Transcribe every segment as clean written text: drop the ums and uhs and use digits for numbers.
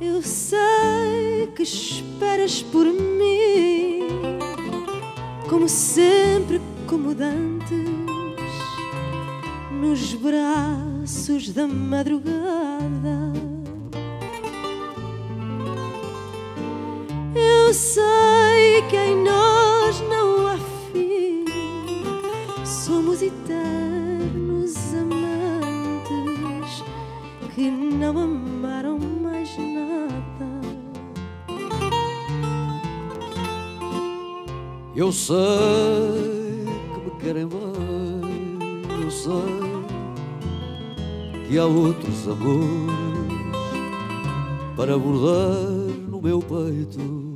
Eu sei que esperas por mim, como sempre, como dantes, nos braços da madrugada. Eu sei que em nós não há fim, somos eternos amantes que não amaram mais nada. Eu sei que me querem bem, eu sei que há outros amores para bordar no meu peito,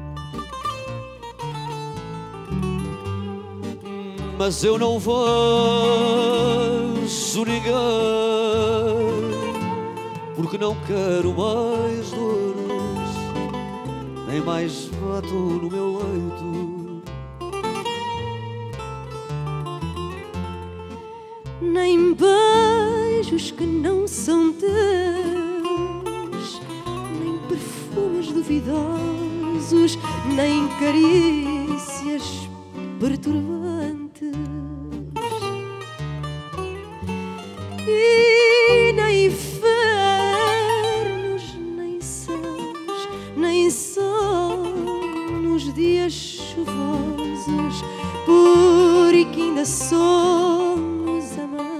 mas eu não vejo ninguém, porque não quero mais dores, nem mais bato no meu leito. Nem beijos que não são teus, nem perfumes duvidosos, nem carícias perturbantes, e nem infernos, nem céus, nem sol nos dias chuvosos, porque ainda somos amantes.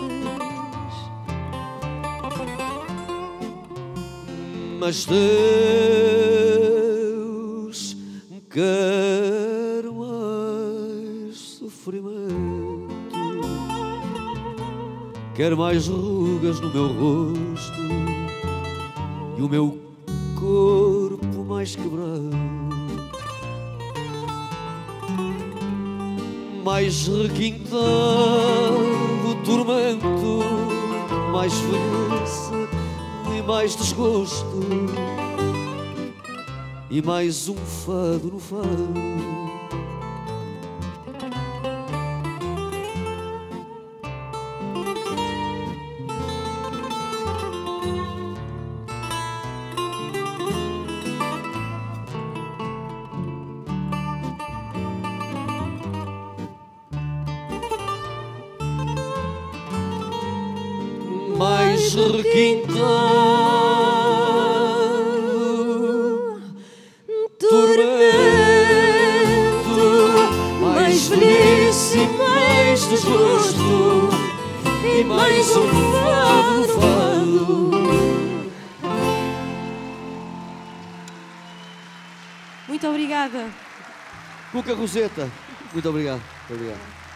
Mas Deus quer mais sofrimento, quer mais rugas no meu rosto e o meu corpo mais quebrado, mais requintado tormento, mais velhice e mais desgosto, e mais um fado no fado. Mais requintado tormento, mais velhice e mais desgosto, e mais um fado no fado. Muito obrigada. Cuca Roseta, muito obrigado. Muito obrigado.